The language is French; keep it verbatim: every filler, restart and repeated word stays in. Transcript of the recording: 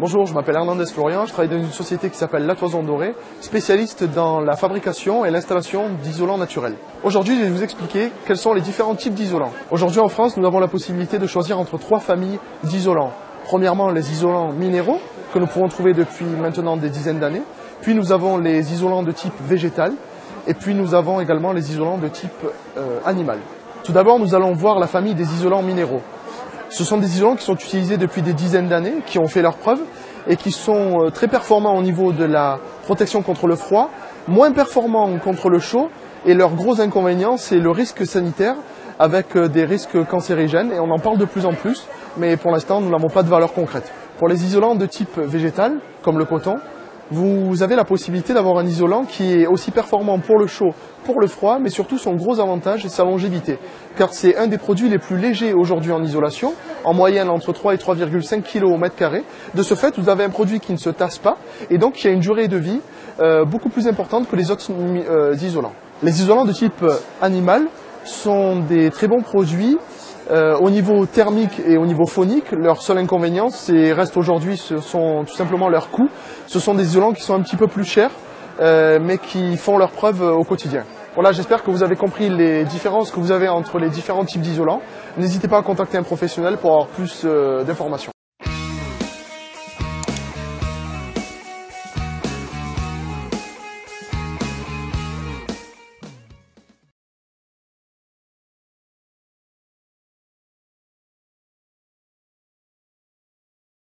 Bonjour, je m'appelle Hernandez Florian, je travaille dans une société qui s'appelle La Toison Dorée, spécialiste dans la fabrication et l'installation d'isolants naturels. Aujourd'hui, je vais vous expliquer quels sont les différents types d'isolants. Aujourd'hui en France, nous avons la possibilité de choisir entre trois familles d'isolants. Premièrement, les isolants minéraux, que nous pouvons trouver depuis maintenant des dizaines d'années. Puis nous avons les isolants de type végétal. Et puis nous avons également les isolants de type euh, animal. Tout d'abord, nous allons voir la famille des isolants minéraux. Ce sont des isolants qui sont utilisés depuis des dizaines d'années, qui ont fait leurs preuves et qui sont très performants au niveau de la protection contre le froid, moins performants contre le chaud, et leur gros inconvénient, c'est le risque sanitaire avec des risques cancérigènes, et on en parle de plus en plus, mais pour l'instant, nous n'avons pas de valeur concrète. Pour les isolants de type végétal, comme le coton, vous avez la possibilité d'avoir un isolant qui est aussi performant pour le chaud, pour le froid, mais surtout son gros avantage, c'est sa longévité. Car c'est un des produits les plus légers aujourd'hui en isolation, en moyenne entre trois et trois virgule cinq kilos au mètre carré. De ce fait, vous avez un produit qui ne se tasse pas et donc qui a une durée de vie euh, beaucoup plus importante que les autres euh, isolants. Les isolants de type animal sont des très bons produits. Euh, au niveau thermique et au niveau phonique, leur seul inconvénient c'est, reste aujourd'hui, ce sont tout simplement leurs coûts. Ce sont des isolants qui sont un petit peu plus chers, euh, mais qui font leurs preuves au quotidien. Voilà, j'espère que vous avez compris les différences que vous avez entre les différents types d'isolants. N'hésitez pas à contacter un professionnel pour avoir plus euh, d'informations.